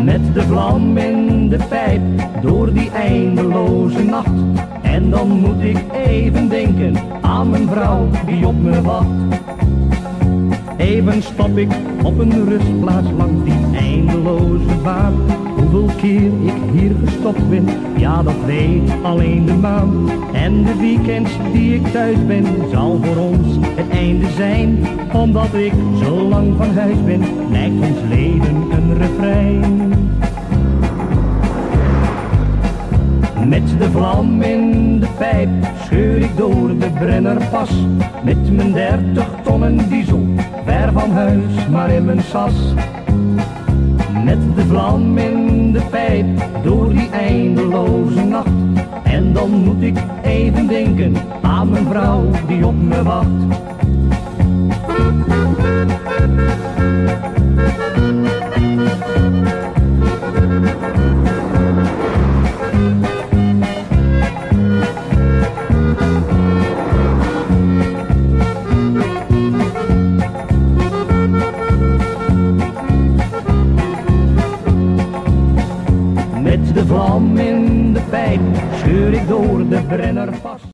Met de vlam in de pijp, door die eindeloze nacht. En dan moet ik even denken aan mijn vrouw die op me wacht. Even stap ik op een rustplaats langs die eindeloze baan. Hoeveel keer ik hier gestopt ben, ja dat weet alleen de maan. En de weekends die ik thuis ben, zal voor ons het einde zijn. Omdat ik zo lang van huis ben, lijkt ons leven een refrein. Met de vlam in de pijp scheur ik door de Brennerpas. Met mijn 30 tonnen diesel, ver van huis maar in mijn sas. Met de vlam in de pijp, door die eindeloze nacht. En dan moet ik even denken aan mijn vrouw die op me wacht. Met de vlam in de pijp scheur ik door de Brennerpas.